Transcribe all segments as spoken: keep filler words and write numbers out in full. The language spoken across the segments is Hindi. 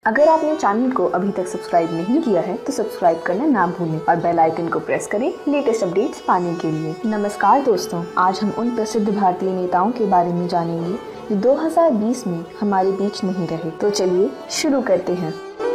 अगर आपने चैनल को अभी तक सब्सक्राइब नहीं किया है तो सब्सक्राइब करना ना भूलें और बेल आइकन को प्रेस करें लेटेस्ट अपडेट्स पाने के लिए। नमस्कार दोस्तों, आज हम उन प्रसिद्ध भारतीय नेताओं के बारे में जानेंगे जो दो हज़ार बीस में हमारे बीच नहीं रहे। तो चलिए शुरू करते हैं।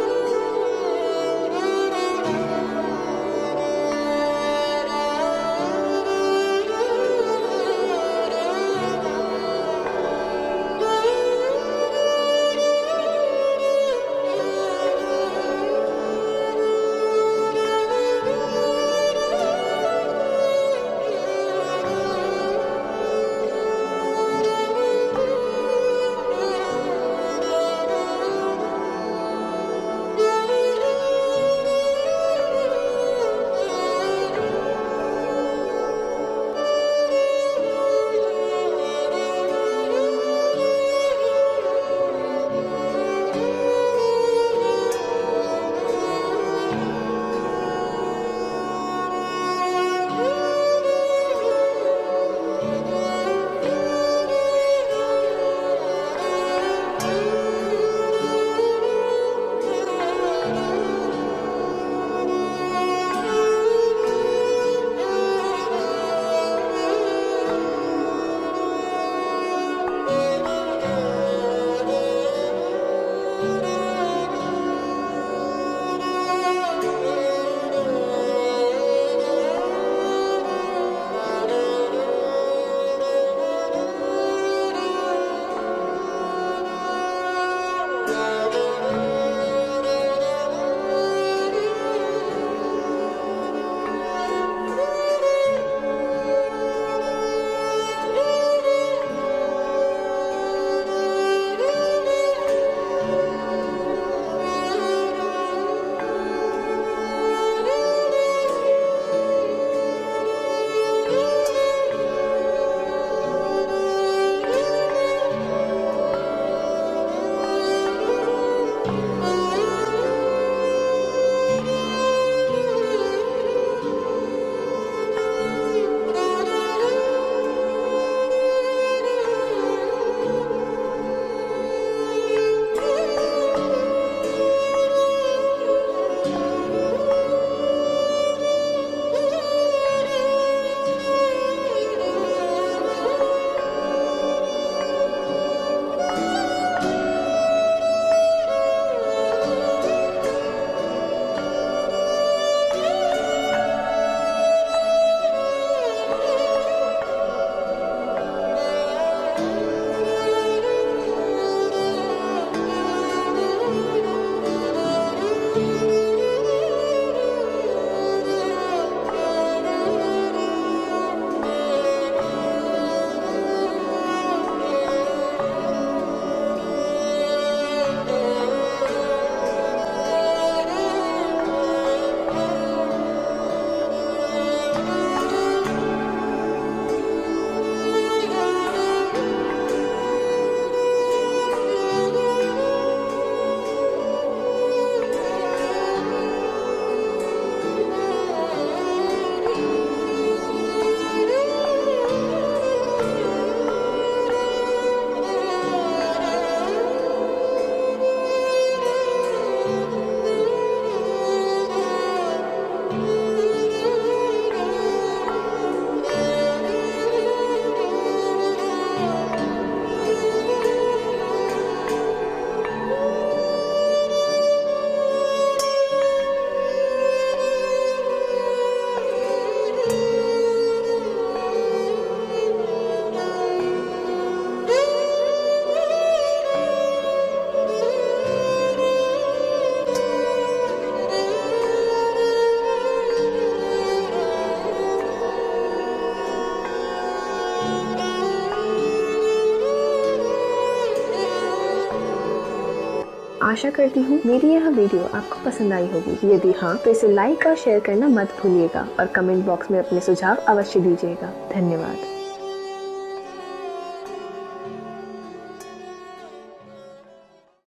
आशा करती हूँ मेरी यह वीडियो आपको पसंद आई होगी। यदि हाँ तो इसे लाइक और शेयर करना मत भूलिएगा और कमेंट बॉक्स में अपने सुझाव अवश्य दीजिएगा। धन्यवाद।